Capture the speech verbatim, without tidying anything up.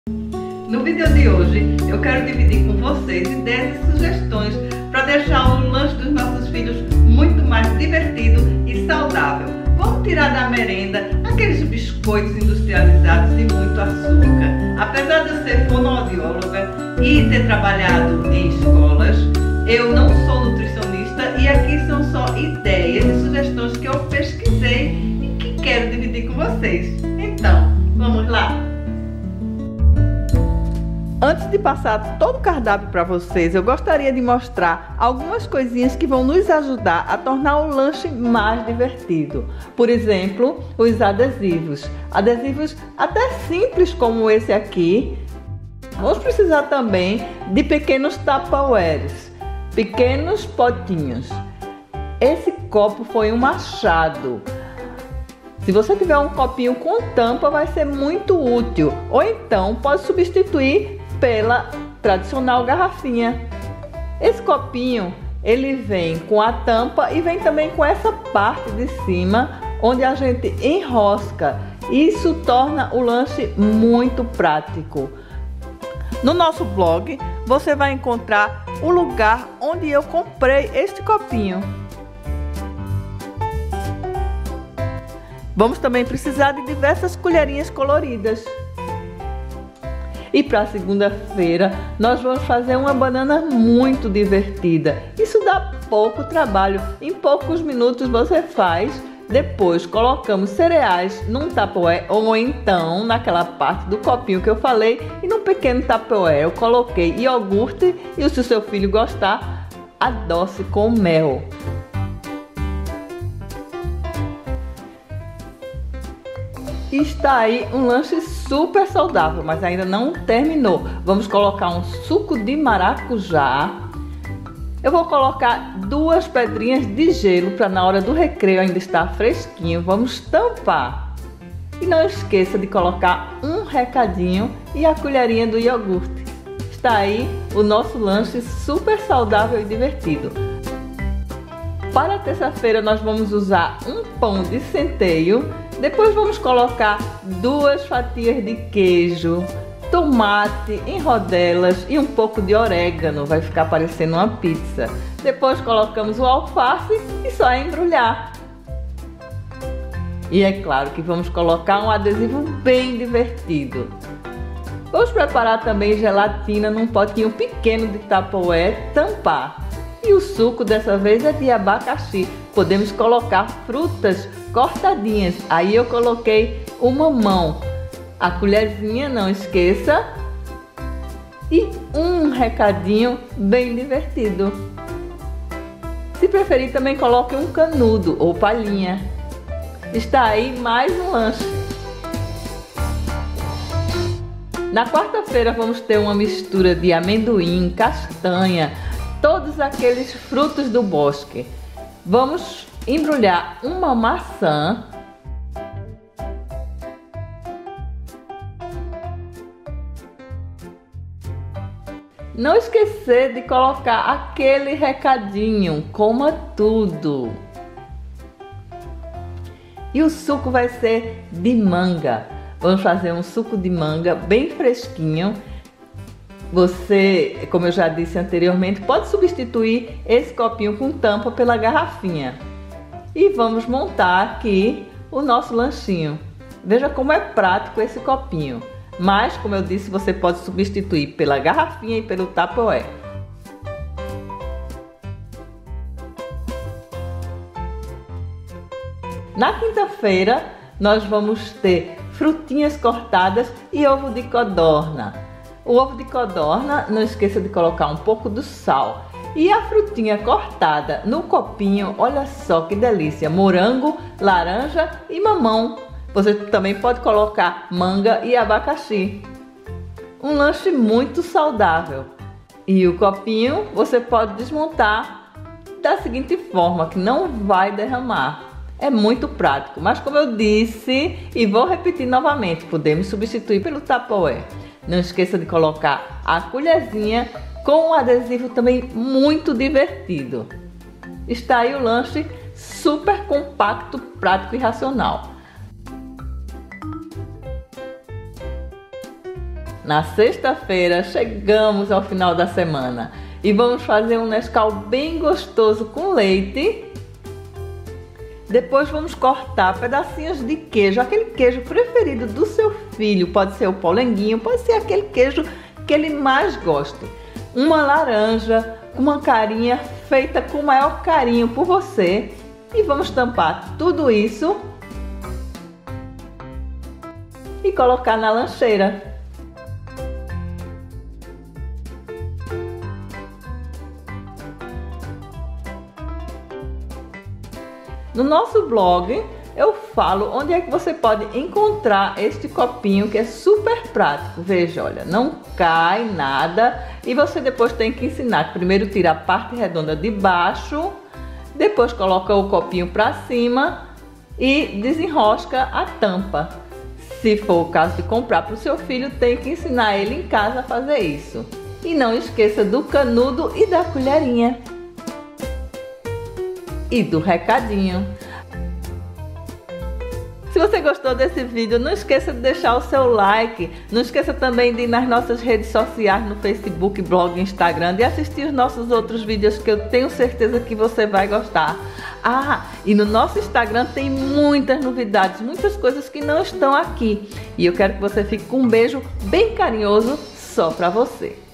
No vídeo de hoje eu quero dividir com vocês ideias e sugestões para deixar o lanche dos nossos filhos muito mais divertido e saudável. Vamos tirar da merenda aqueles biscoitos industrializados e muito açúcar. Apesar de eu ser fonoaudióloga e ter trabalhado em escolas, eu não sou nutricionista e aqui são só ideias e sugestões que eu pesquisei e que quero dividir com vocês. Então, vamos lá? Antes de passar todo o cardápio para vocês, eu gostaria de mostrar algumas coisinhas que vão nos ajudar a tornar o lanche mais divertido. Por exemplo, os adesivos. Adesivos até simples como esse aqui. Vamos precisar também de pequenos tupperwares, pequenos potinhos. Esse copo foi um achado. Se você tiver um copinho com tampa, vai ser muito útil. Ou então pode substituir pela tradicional garrafinha. Esse copinho, ele vem com a tampa e vem também com essa parte de cima, onde a gente enrosca. Isso torna o lanche muito prático. No nosso blog, você vai encontrar o lugar onde eu comprei este copinho. Vamos também precisar de diversas colherinhas coloridas. E para segunda-feira, nós vamos fazer uma banana muito divertida. Isso dá pouco trabalho, em poucos minutos você faz. Depois colocamos cereais num tupperware ou então naquela parte do copinho que eu falei. E num pequeno tupperware eu coloquei iogurte e se o seu filho gostar, adoce com mel. E está aí um lanche super saudável, mas ainda não terminou. Vamos colocar um suco de maracujá. Eu vou colocar duas pedrinhas de gelo para na hora do recreio ainda estar fresquinho. Vamos tampar. E não esqueça de colocar um recadinho e a colherinha do iogurte. Está aí o nosso lanche super saudável e divertido. Para terça-feira nós vamos usar um pão de centeio. Depois vamos colocar duas fatias de queijo, tomate em rodelas e um pouco de orégano, vai ficar parecendo uma pizza. Depois colocamos o alface e só embrulhar. E é claro que vamos colocar um adesivo bem divertido. Vamos preparar também gelatina num potinho pequeno de tupperware, tampar. E o suco dessa vez é de abacaxi. Podemos colocar frutas cortadinhas. Aí eu coloquei o mamão. A colherzinha, não esqueça. E um recadinho bem divertido. Se preferir, também coloque um canudo ou palhinha. Está aí mais um lanche. Na quarta-feira vamos ter uma mistura de amendoim, castanha, todos aqueles frutos do bosque. Vamos embrulhar uma maçã. Não esquecer de colocar aquele recadinho, coma tudo. E o suco vai ser de manga. Vamos fazer um suco de manga bem fresquinho. Você, como eu já disse anteriormente, pode substituir esse copinho com tampa pela garrafinha. E vamos montar aqui o nosso lanchinho. Veja como é prático esse copinho. Mas, como eu disse, você pode substituir pela garrafinha e pelo tupperware. Na quinta-feira, nós vamos ter frutinhas cortadas e ovo de codorna. O ovo de codorna, não esqueça de colocar um pouco do sal. E a frutinha cortada no copinho, olha só que delícia, morango, laranja e mamão. Você também pode colocar manga e abacaxi. Um lanche muito saudável. E o copinho você pode desmontar da seguinte forma, que não vai derramar. É muito prático, mas como eu disse e vou repetir novamente, podemos substituir pelo tupperware. Não esqueça de colocar a colherzinha com um adesivo também muito divertido. Está aí o lanche super compacto, prático e racional. Na sexta-feira chegamos ao final da semana e vamos fazer um Nescau bem gostoso com leite. Depois vamos cortar pedacinhos de queijo, aquele queijo preferido do seu filho. Pode ser o polenguinho, pode ser aquele queijo que ele mais goste. Uma laranja, uma carinha feita com o maior carinho por você. E vamos tampar tudo isso e colocar na lancheira. No nosso blog eu falo onde é que você pode encontrar este copinho que é super prático. Veja, olha, não cai nada e você depois tem que ensinar. Primeiro tira a parte redonda de baixo, depois coloca o copinho para cima e desenrosca a tampa. Se for o caso de comprar para o seu filho, tem que ensinar ele em casa a fazer isso. E não esqueça do canudo e da colherinha. E do recadinho. Se você gostou desse vídeo, não esqueça de deixar o seu like. Não esqueça também de ir nas nossas redes sociais, no Facebook, blog e Instagram, e assistir os nossos outros vídeos que eu tenho certeza que você vai gostar. Ah, e no nosso Instagram tem muitas novidades, muitas coisas que não estão aqui. E eu quero que você fique com um beijo bem carinhoso só pra você.